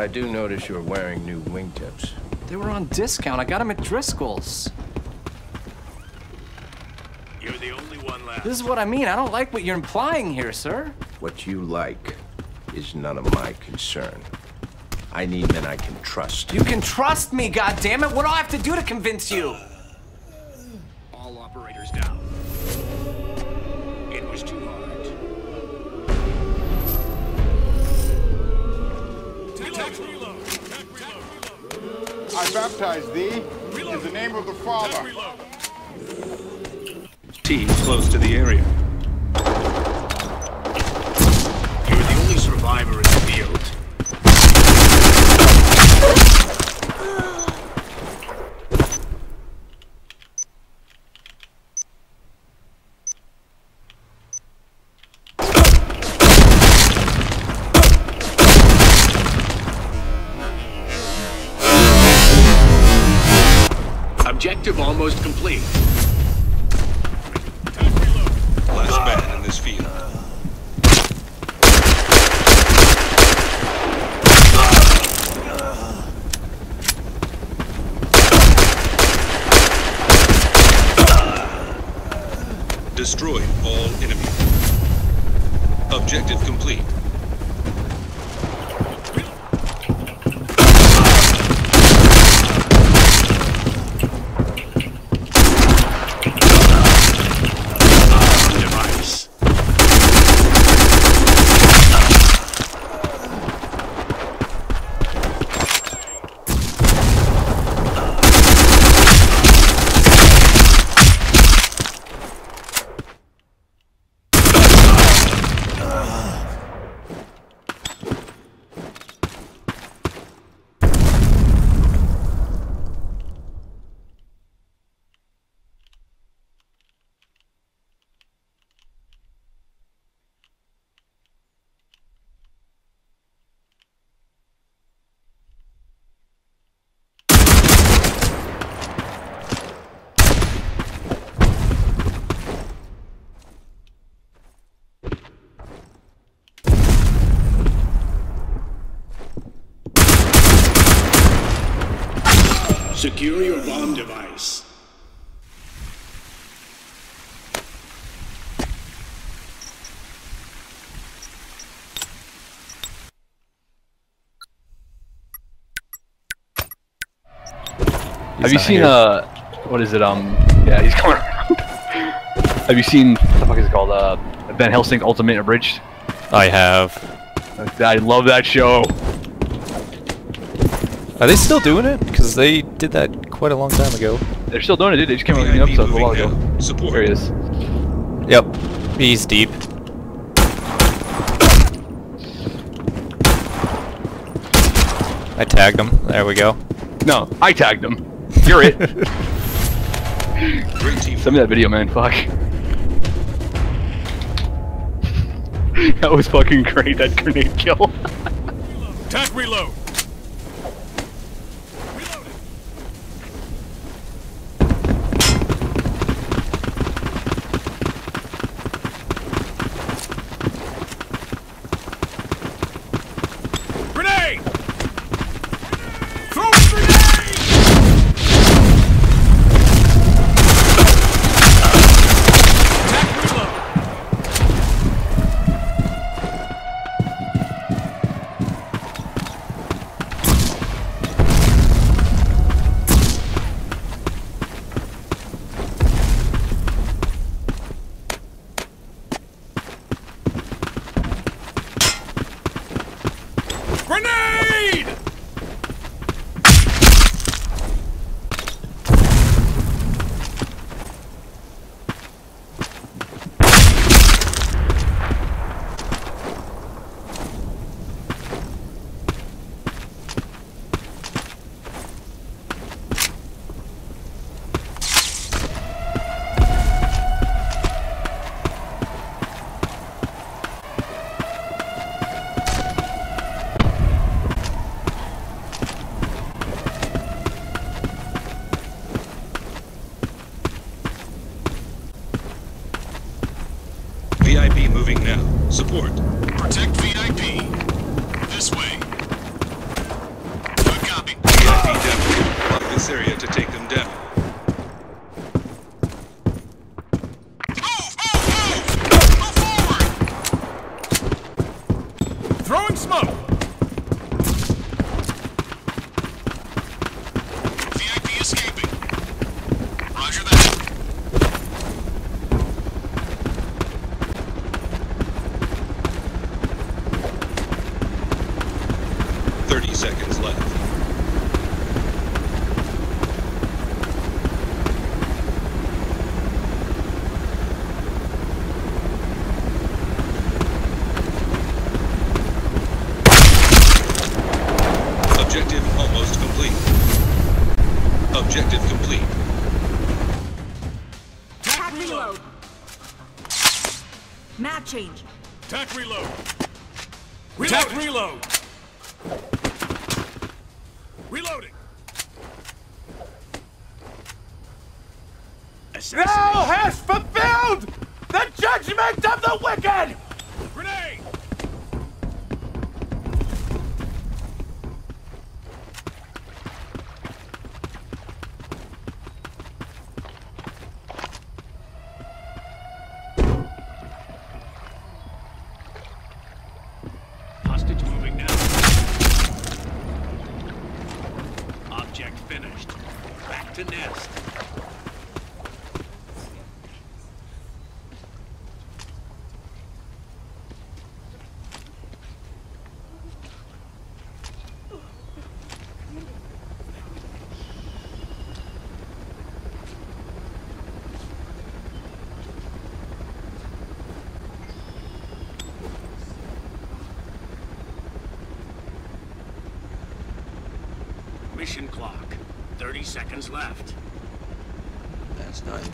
I do notice you're wearing new wingtips. They were on discount. I got them at Driscoll's. You're the only one left. This is what I mean. I don't like what you're implying here, sir. What you like is none of my concern. I need men I can trust. You can trust me, goddammit! What do I have to do to convince you? All operators down. It was too hard. I baptize thee in the name of the Father. Team close to the area. You're the only survivor in the field. Objective almost complete. Last man in this field. Destroy all enemy. Objective complete. Secure your bomb device. Have you seen what is it? Yeah, he's coming around. Have you seen what the fuck is it called? Van Helsing Ultimate Abridged? I have. I love that show. Are they still doing it? Because they did that quite a long time ago. They're still doing it, dude. They just came out with a new episode a while ago. Support. There he is. Yep. He's deep. I tagged him. There we go. No, I tagged him. You're it. Great team. Send me that video, man. Fuck. That was fucking great, that grenade kill. Attack reload. Grenade! Throw a grenade! Attack reload. Grenade! VIP moving now. Support. Protect VIP. This way. Objective complete. Tac reload. Map change. Tac reload. Tac reload. Reloading. Thou hast fulfilled the judgment of the wicked! Grenade! Hostage moving now. Object finished. Back to nest. Mission clock. 30 seconds left. Last night,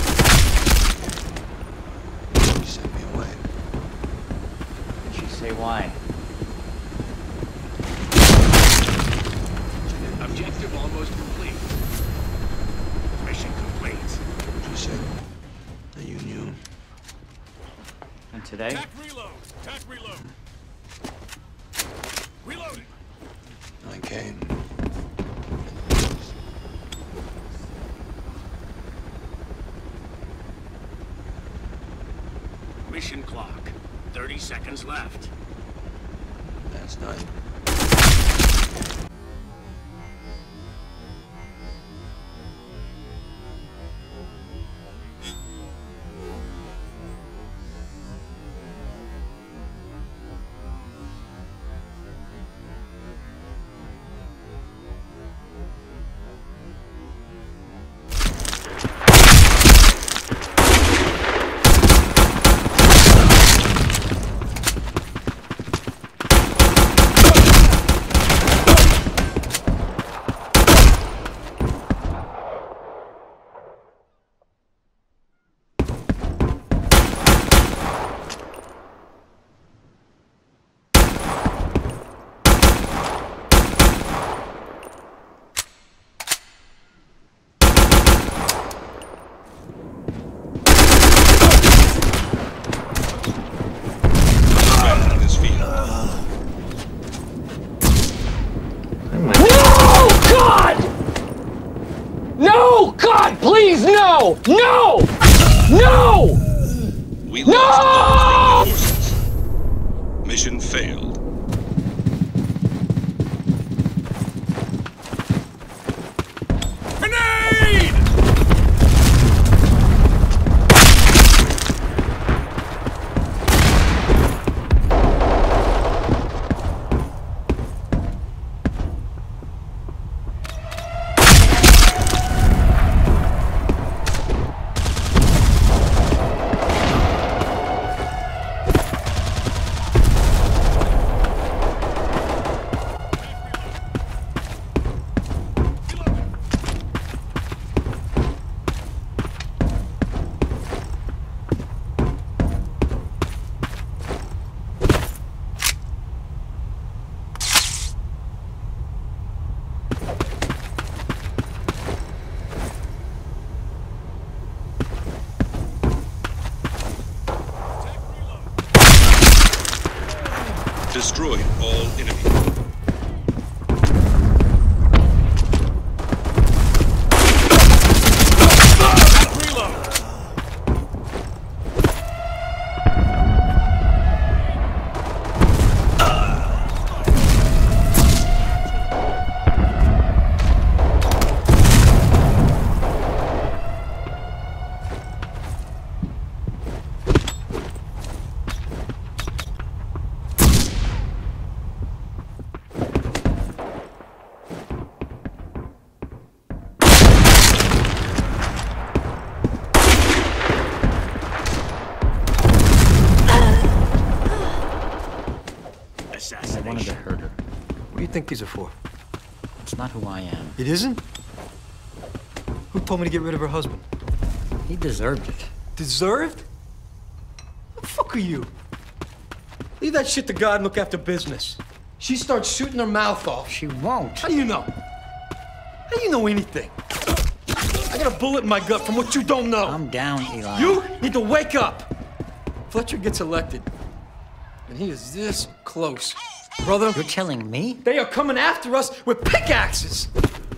she sent me away. Did she say why? Objective almost complete. Mission complete. She said that you knew. And today? Tac reload. Tac reload. Reloading. I came. Mission clock. 30 seconds left. Last night. No! God, please, no! No! No! We lost all friendly forces. Mission failed. Grenade! Destroyed all enemies. I wanted to hurt her. What do you think these are for? It's not who I am. It isn't? Who told me to get rid of her husband? He deserved it. Deserved? Who the fuck are you? Leave that shit to God and look after business. She starts shooting her mouth off. She won't. How do you know? How do you know anything? I got a bullet in my gut from what you don't know. Calm down, Eli. You need to wake up. Fletcher gets elected, and he is this close. Brother, You're telling me? they are coming after us with pickaxes.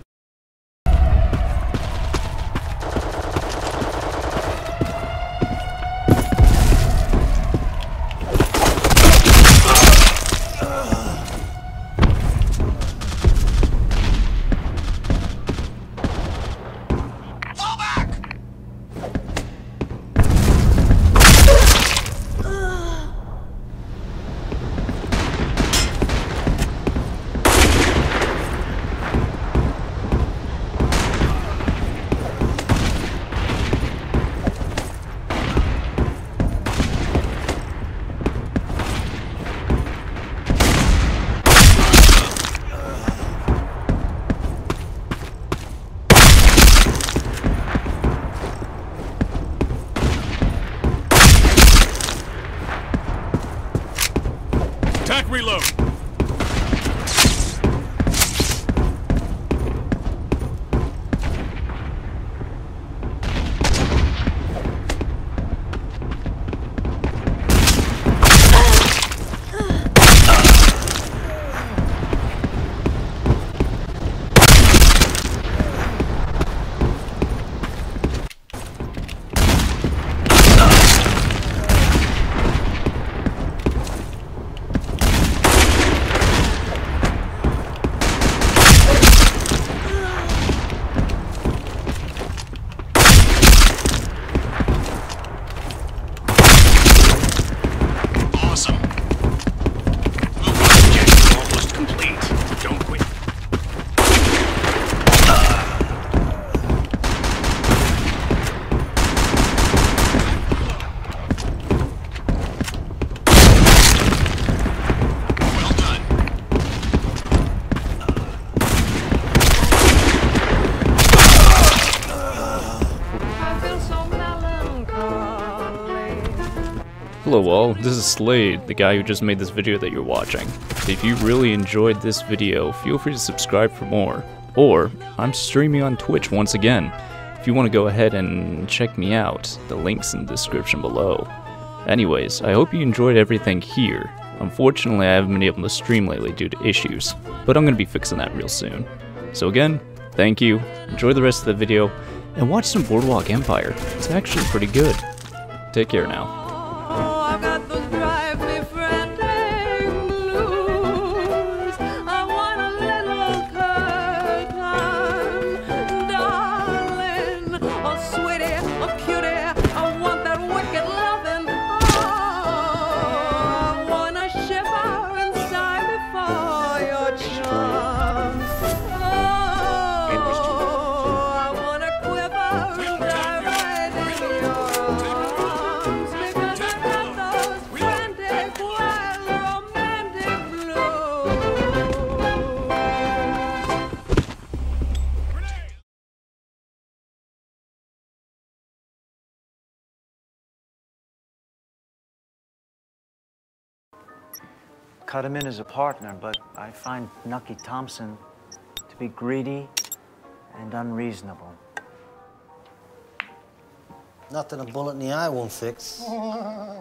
Attack reload. Hello all, this is Slade, the guy who just made this video that you're watching. If you really enjoyed this video, feel free to subscribe for more. Or, I'm streaming on Twitch once again. If you want to go ahead and check me out, the link's in the description below. Anyways, I hope you enjoyed everything here. Unfortunately, I haven't been able to stream lately due to issues, but I'm going to be fixing that real soon. So again, thank you, enjoy the rest of the video, and watch some Boardwalk Empire. It's actually pretty good. Take care now. Cut him in as a partner, but I find Nucky Thompson to be greedy and unreasonable. Nothing a bullet in the eye won't fix.